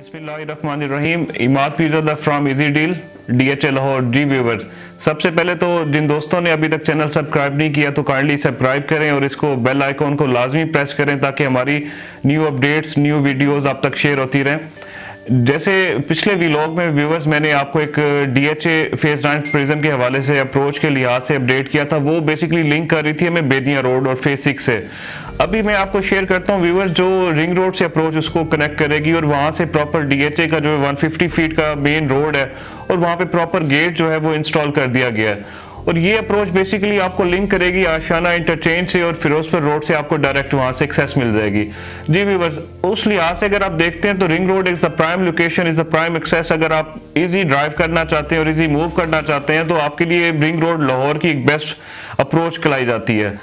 बिस्मिल्लाहिर्रहमानिर्रहीम। Imad pizza from easy deal DHA Lahore. जी viewers, सबसे पहले तो जिन दोस्तों ने अभी तक चैनल सब्सक्राइब नहीं किया तो काइंडली सब्सक्राइब करें और इसको बेल आइकॉन को लाजमी प्रेस करें ताकि हमारी न्यू अपडेट्स न्यू वीडियोस आप तक शेयर होती रहें। जैसे पिछले व्लॉग में व्यूवर्स मैंने आपको एक DHA फेज 9 प्रिज्म के हवाले से अप्रोच के लिहाज से अपडेट किया था। वो बेसिकली लिंक कर रही थी हमें बेदिया रोड और फेज 6 से। अभी मैं आपको शेयर करता हूँ व्यूवर्स, जो रिंग रोड से अप्रोच उसको कनेक्ट करेगी और वहाँ से प्रॉपर DHA का जो 150 फीट का मेन रोड है और वहाँ पे प्रॉपर गेट जो है वो इंस्टॉल कर दिया गया है। और ये अप्रोच बेसिकली आपको लिंक करेगी आशाना इंटरचेंज से और फिरोजपुर रोड से, आपको डायरेक्ट वहां से एक्सेस मिल जाएगी। जी व्यूअर्स, उस लिहाज से अगर आप देखते हैं तो ring road is the prime location, is the prime access. अगर आप इजी ड्राइव करना चाहते हैं और इजी मूव करना चाहते हैं तो आपके लिए रिंग रोड लाहौर की एक बेस्ट अप्रोच कहलाई जाती है।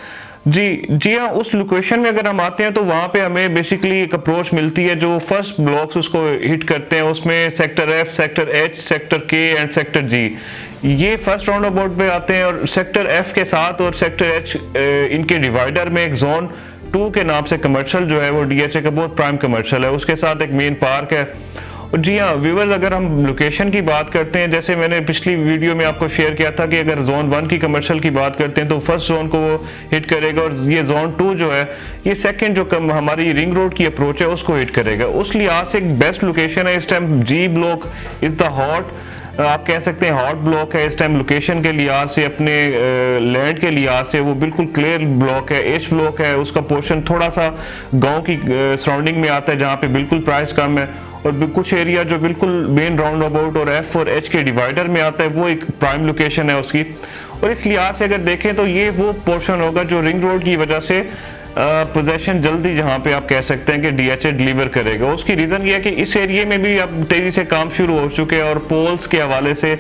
जी हाँ, उस लोकेशन में अगर हम आते हैं तो वहाँ पे हमें बेसिकली एक अप्रोच मिलती है। जो फर्स्ट ब्लॉक्स उसको हिट करते हैं उसमें sector F, sector H, sector K and sector G, ये फर्स्ट राउंड अबाउट पे आते हैं। और सेक्टर F के साथ और सेक्टर H इनके डिवाइडर में एक जोन 2 के नाम से कमर्शियल जो है वो DHA का बहुत प्राइम कमर्शियल है, उसके साथ एक मेन पार्क है। और जी हाँ व्यूवर्स, अगर हम लोकेशन की बात करते हैं, जैसे मैंने पिछली वीडियो में आपको शेयर किया था कि अगर जोन 1 की कमर्शियल की बात करते हैं तो फर्स्ट जोन को वो हिट करेगा और ये जोन 2 जो है ये सेकंड जो हमारी रिंग रोड की अप्रोच है उसको हिट करेगा। उस लिहाज से एक बेस्ट लोकेशन है इस time. G block is the hot, आप कह सकते हैं हॉट ब्लॉक है इस टाइम लोकेशन के लिहाज से, अपने लैंड के लिहाज से वो बिल्कुल क्लियर ब्लॉक है। H ब्लॉक है, उसका पोर्शन थोड़ा सा गांव की सराउंडिंग में आता है जहाँ पे बिल्कुल प्राइस कम है, और कुछ एरिया जो बिल्कुल मेन राउंड अबाउट और F और H के डिवाइडर में आता है वो एक प्राइम लोकेशन है उसकी। और इस लिहाज से अगर देखें तो ये वो पोर्शन होगा जो रिंग रोड की वजह से पोजेशन जल्दी जहां पे आप कह सकते हैं कि DHA डिलीवर करेगा। उसकी रीज़न ये है कि इस एरिया में भी अब तेज़ी से काम शुरू हो चुके हैं और पोल्स के हवाले से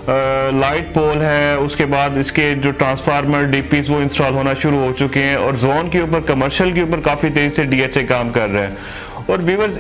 लाइट पोल है, उसके बाद इसके जो ट्रांसफार्मर DPs वो इंस्टॉल होना शुरू हो चुके हैं और जोन के ऊपर कमर्शियल के ऊपर काफ़ी तेज़ी से DHA काम कर रहे हैं। और व्यूअर्स,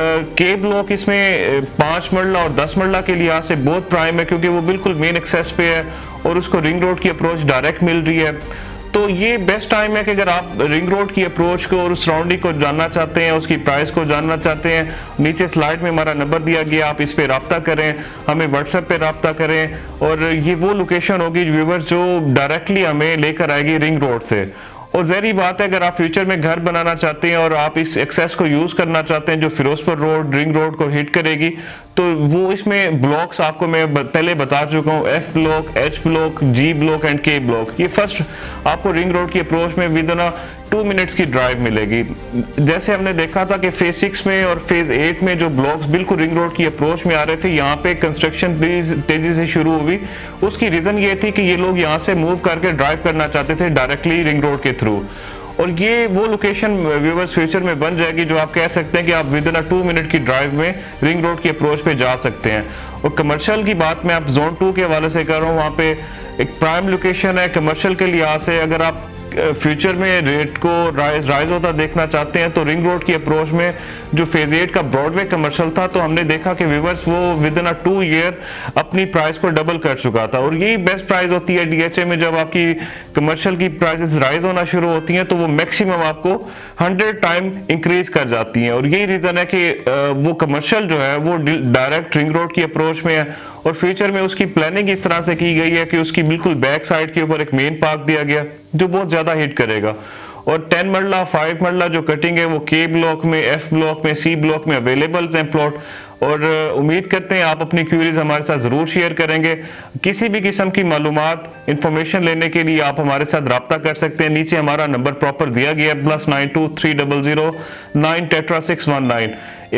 K ब्लॉक इसमें 5 मरला और 10 मरला के लिहाज से बहुत प्राइम है क्योंकि वो बिल्कुल मेन एक्सेस पे है और उसको रिंग रोड की अप्रोच डायरेक्ट मिल रही है। तो ये बेस्ट टाइम है कि अगर आप रिंग रोड की अप्रोच को और सराउंडिंग को जानना चाहते हैं, उसकी प्राइस को जानना चाहते हैं, नीचे स्लाइड में हमारा नंबर दिया गया, आप इस पे रब्ता करें, हमें व्हाट्सएप पे रब्ता करें और ये वो लोकेशन होगी व्यूवर्स जो डायरेक्टली हमें लेकर आएगी रिंग रोड से। और ज़हरी बात है, अगर आप फ्यूचर में घर बनाना चाहते हैं और आप इस एक्सेस को यूज़ करना चाहते हैं जो फिरोजपुर रोड रिंग रोड को हिट करेगी, तो वो इसमें ब्लॉक्स आपको मैं पहले बता चुका हूँ, F block, H block, G block and K block. ये फर्स्ट आपको रिंग रोड की अप्रोच में विद इन 2 मिनट्स की ड्राइव मिलेगी। जैसे हमने देखा था कि फेज 6 में और फेज 8 में जो ब्लॉक्स बिल्कुल रिंग रोड की अप्रोच में आ रहे थे, यहाँ पे कंस्ट्रक्शन तेजी से शुरू हुई। उसकी रीज़न ये थी कि ये लोग यहाँ से मूव करके ड्राइव करना चाहते थे डायरेक्टली रिंग रोड के थ्रू। और ये वो लोकेशन व्यूअर्स फ्यूचर में बन जाएगी जो आप कह सकते हैं कि आप विद इन 2 मिनट की ड्राइव में रिंग रोड की अप्रोच पे जा सकते हैं। और कमर्शियल की बात मैं आप जोन 2 के हवाले से कर रहा हूँ, वहाँ पे एक प्राइम लोकेशन है कमर्शियल के लिहाज से। अगर आप फ्यूचर में रेट को राइज होता देखना चाहते हैं तो रिंग रोड की अप्रोच में जो फेज 8 का ब्रॉडवे कमर्शियल था तो हमने देखा कि व्यूअर्स वो विद इन 2 ईयर अपनी प्राइस को डबल कर चुका था। और यही बेस्ट प्राइस होती है DHA में, जब आपकी कमर्शियल की प्राइसेस राइज होना शुरू होती हैं तो वो मैक्सिमम आपको 100 टाइम इंक्रीज कर जाती हैं। और यही रीज़न है कि वो कमर्शियल जो है वो डायरेक्ट रिंग रोड की अप्रोच में है और फ्यूचर में उसकी प्लानिंग इस तरह से की गई है कि उसकी बिल्कुल बैक साइड के ऊपर एक मेन पार्क दिया गया जो बहुत ज़्यादा हिट करेगा। और 10 मरला 5 मरला जो कटिंग है वो K ब्लॉक में, F ब्लॉक में, C ब्लॉक में अवेलेबल हैं प्लॉट। और उम्मीद करते हैं आप अपनी क्यूरीज हमारे साथ ज़रूर शेयर करेंगे। किसी भी किस्म की मालूमात इंफॉर्मेशन लेने के लिए आप हमारे साथ रब्ता कर सकते हैं। नीचे हमारा नंबर प्रॉपर दिया गया है +92 300 9 tetra 619।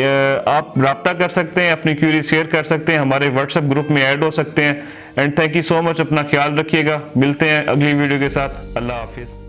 आप रब्ता कर सकते हैं, अपनी क्यूरी शेयर कर सकते हैं, हमारे व्हाट्सएप ग्रुप में ऐड हो सकते हैं। And thank you so much, अपना ख्याल रखिएगा। मिलते हैं अगली वीडियो के साथ। अल्लाह हाफिज़।